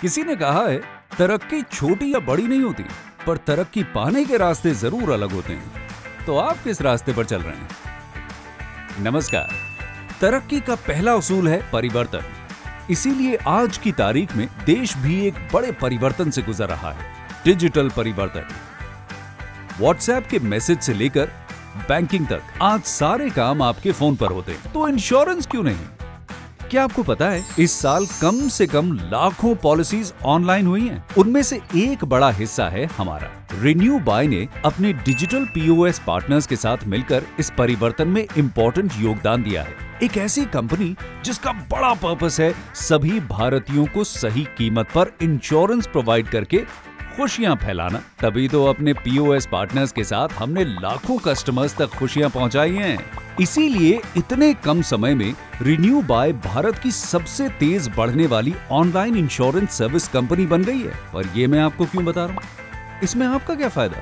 किसी ने कहा है तरक्की छोटी या बड़ी नहीं होती, पर तरक्की पाने के रास्ते जरूर अलग होते हैं। तो आप किस रास्ते पर चल रहे हैं? नमस्कार। तरक्की का पहला उसूल है परिवर्तन। इसीलिए आज की तारीख में देश भी एक बड़े परिवर्तन से गुजर रहा है, डिजिटल परिवर्तन। व्हाट्सएप के मैसेज से लेकर बैंकिंग तक आज सारे काम आपके फोन पर होते हैं। तो इंश्योरेंस क्यों नहीं? क्या आपको पता है इस साल कम से कम लाखों पॉलिसीज ऑनलाइन हुई हैं? उनमें से एक बड़ा हिस्सा है हमारा। रिन्यू बाय ने अपने डिजिटल पीओएस पार्टनर्स के साथ मिलकर इस परिवर्तन में इंपॉर्टेंट योगदान दिया है। एक ऐसी कंपनी जिसका बड़ा पर्पस है सभी भारतीयों को सही कीमत पर इंश्योरेंस प्रोवाइड करके खुशियां फैलाना। तभी तो अपने पीओएस पार्टनर्स के साथ हमने लाखों कस्टमर्स तक खुशियां पहुंचाई हैं। इसीलिए इतने कम समय में रिन्यू बाय भारत की सबसे तेज बढ़ने वाली ऑनलाइन इंश्योरेंस सर्विस कंपनी बन गई है। और ये मैं आपको क्यों बता रहा हूं? इसमें आपका क्या फायदा?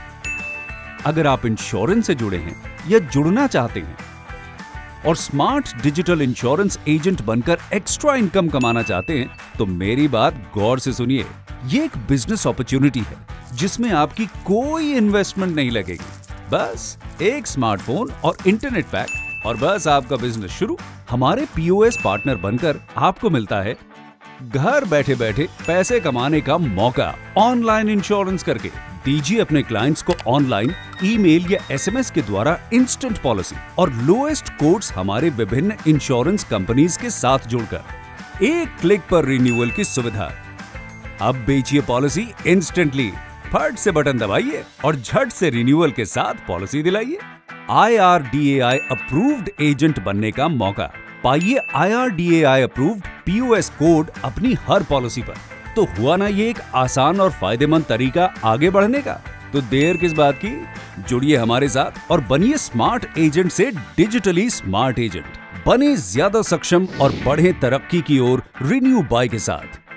अगर आप इंश्योरेंस से जुड़े हैं या जुड़ना चाहते हैं और स्मार्ट डिजिटल इंश्योरेंस एजेंट बनकर एक्स्ट्रा इनकम कमाना चाहते हैं, तो मेरी बात गौर से सुनिए। ये एक बिजनेस अपॉर्चुनिटी है जिसमें आपकी कोई इन्वेस्टमेंट नहीं लगेगी। बस एक स्मार्टफोन और इंटरनेट पैक और बस आपका बिजनेस शुरू। हमारे पीओएस पार्टनर बनकर आपको मिलता है घर बैठे बैठे पैसे कमाने का मौका ऑनलाइन इंश्योरेंस करके। दीजिए अपने क्लाइंट्स को ऑनलाइन, ईमेल या एसएमएस के द्वारा इंस्टेंट पॉलिसी और लोएस्ट कोट्स हमारे विभिन्न इंश्योरेंस कंपनीज के साथ जुड़कर। एक क्लिक पर रिन्यूअल की सुविधा। अब बेचिए पॉलिसी इंस्टेंटली। फट से बटन दबाइए और झट से रिन्यूअल के साथ पॉलिसी दिलाइए। IRDAI अप्रूव्ड एजेंट बनने का मौका पाइए। IRDAI अप्रूव्ड पीओएस कोड अपनी हर पॉलिसी पर। तो हुआ ना ये एक आसान और फायदेमंद तरीका आगे बढ़ने का? तो देर किस बात की? जुड़िए हमारे साथ और बनिए स्मार्ट एजेंट से डिजिटली स्मार्ट एजेंट। बने ज्यादा सक्षम और बढ़े तरक्की की ओर रिन्यू बाय के साथ।